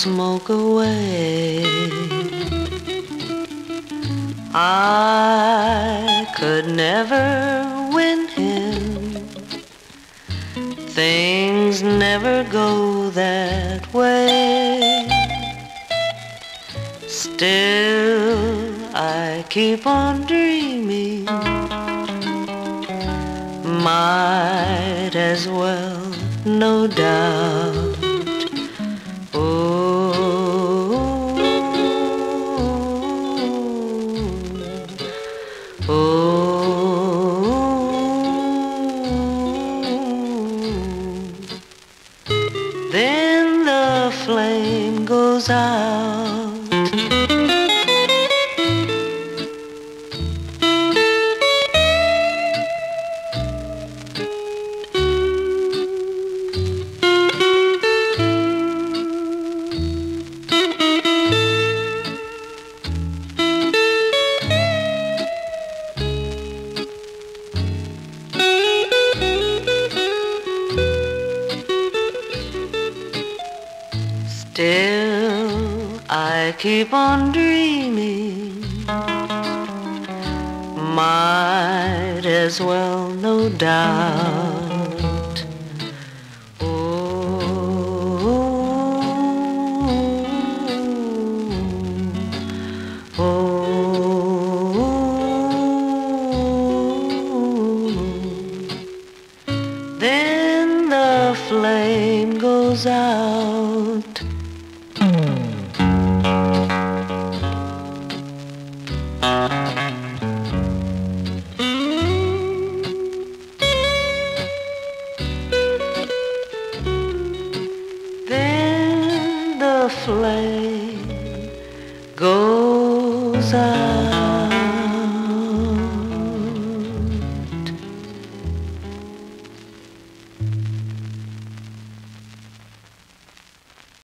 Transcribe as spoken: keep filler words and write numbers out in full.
smoke away. I could never win him. Things never go that way. Still, I keep on dreaming. Might as well, no doubt. Oh, oh, then the flame goes out. Still, I keep on dreaming. Might as well, no doubt. Oh, oh, then the flame goes out. Then the flame goes out.